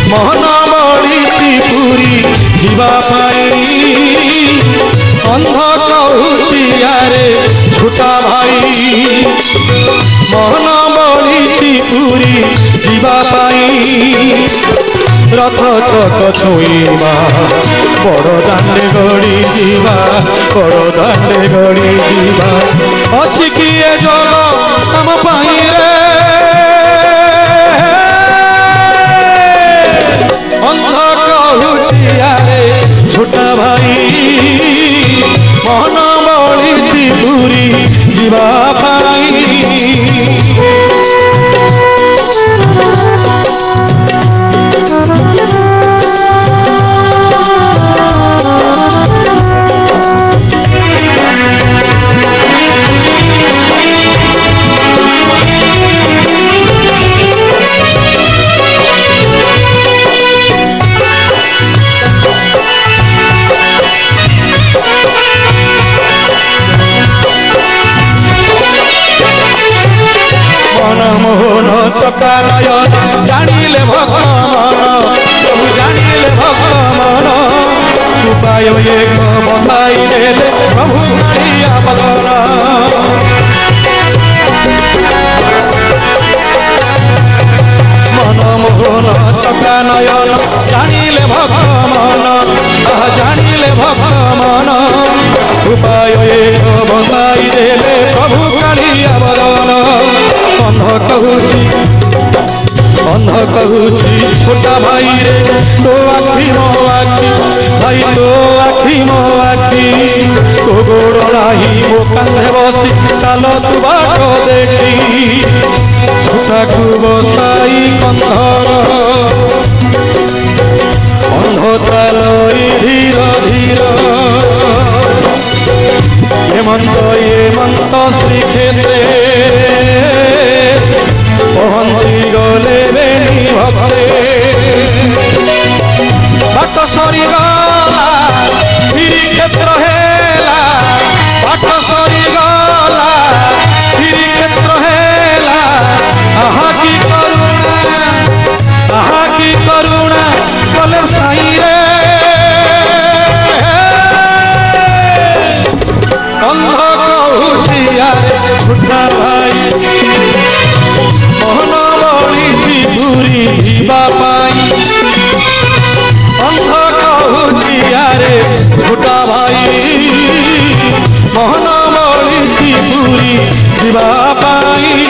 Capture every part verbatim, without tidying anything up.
मन बड़ी पूरी जीवापाई अंध कहूची यारे छोटा भाई मन बड़ी पूरी जीवापाई रथ चक छुईबा बड़ दांडे गड़ी जीवा बड़ दांडे गड़ी जीवा अच्छी किए जग हम पाई रे अंध कहूची यारे छोटा भाई मन बड़ी पूरी जीवा पाई मोहन चकानयन जानिले भगवान प्रभु जानिले भगवान उपाय एक बताई देले प्रभु करिया बदन मन मोहन चकानयन जानिले भगवान जानिले भगवान उपाय एक बताई देले प्रभु करिया बदन अंध कहूची अंध कहूची छोटा भाई रे तो आखी मो आखी भाई तो आखी मो आखी तो गोड़ नाही मो कांधे बसी चल तू बाट देखी छोटा को बसाई कंधर अंध चलो धीर धीर हेमंत हेमंत श्रीक्षेत्रे पहुंची गले बेनी भक्ते बाट सरी गला श्रीक्षेत्र हेला बाट सरी गला श्रीक्षेत्र हेला आहा की करुणा आहा की करुणा कले साई रे अंध कहूची यारे छोटा भाई मोहन बड़ी पूरी जीवा पाई अंध कहूची यारे छोटा भाई मोहन बड़ी पूरी जीवा पाई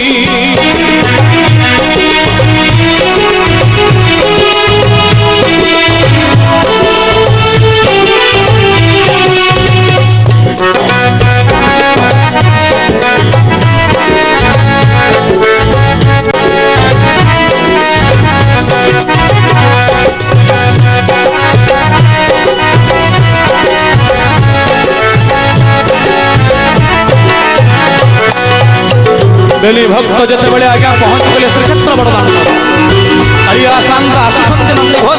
बेली भक्त जिते बड़े आज्ञा पहुंच गले श्रीक्षेत्र बड़दान हरिया शांत आसुंत नंदी घोष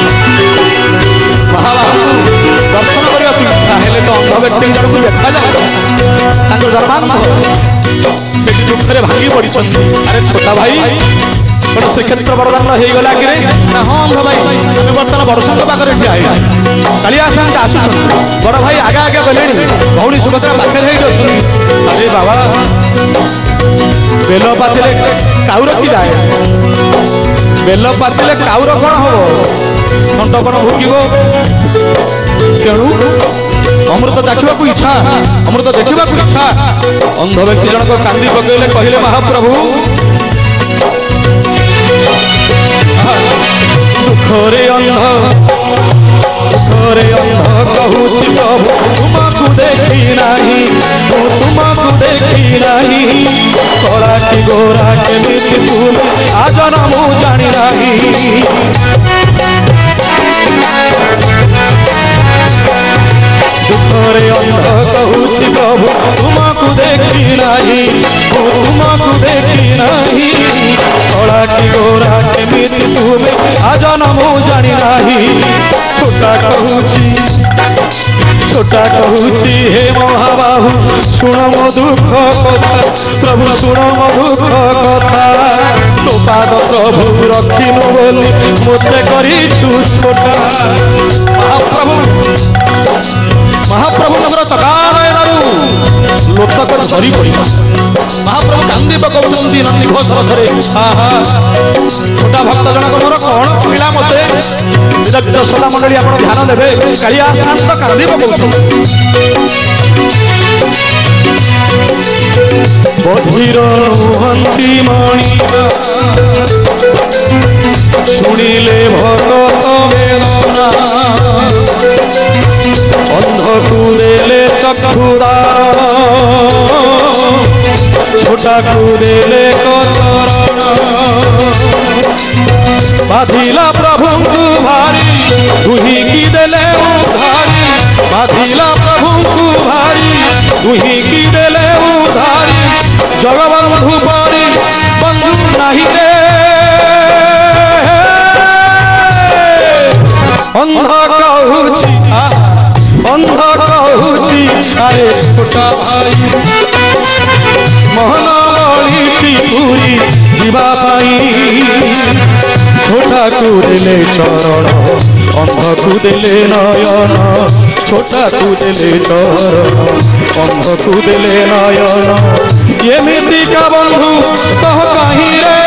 महाबाहु दर्शन करने इच्छा हेले तो अंध व्यक्ति जन को देखा जाए दरबार से दुखे भांगी पड़ी अरे छोटा भाई गोटे श्रीक्षेत्र बड़दान हो गला कि ना हाँ अंध भाई तुम बर्तमान बड़सा पाखे ठिया कालिया शांत आसुन बड़ भाई आगे आगे गले भौणी सुभद्रा पाखे अरे बाबा बेल पाचिले काउर कि जाए बेल पाचिले काउर कौन हम ठंड कौन भुगिब तेणु अमृत देखा इच्छा अमृत देखा इच्छा अंध व्यक्ति जनक कांदी पकड़े कहले महाप्रभु दुखरे अंध दुखरे अंध कहूची प्रभु तुमको देखी नहीं तुमको देखी नहीं कला की गोरा केमिति तुम आज न मु जानी नहीं दुखरे अंध कहूची प्रभु तुमको देखी नहीं तुमको देखी नहीं कला की गोरा केमिति तुम आज न मु जानी नहीं छोटा कहूची छोटा कहूची हे महाबाहु शुण मो दुख कथा प्रभु शुण मो दुख कथा तो पाद प्रभु रखिनु बोली मते छोटा महाप्रभु महाप्रभु नगर चकानयनरू लोतक झरी पड़ा महाप्रभु कांदी पकाउछंती नंदी घोष रथरे आहा छोटा भक्त जनक मोर कौन कहला मते विदग्ध श्रोता मंडली आपण ध्यान देबे कालिया शांत कांदी पकाउछन बधिर नुहंती मणि शुणिले भगत वेदना अंध को देले चक्षुदार छोटा को देले कचरण बाधिला प्रभु को भारी दुही की देले उधारी बाधिला प्रभु को भारी दुही की देले उधारी जगबंधु परी बंधु नहीं रे अंध कहूची अंध कहूची अरे छोटा भाई मोहन बड़ी पूरी जीवा पाई छोटा को देले चरण अंध को देले नयन छोटा को देले चरण अंध को देले नयन एमिति का बंधु कह कहीं रे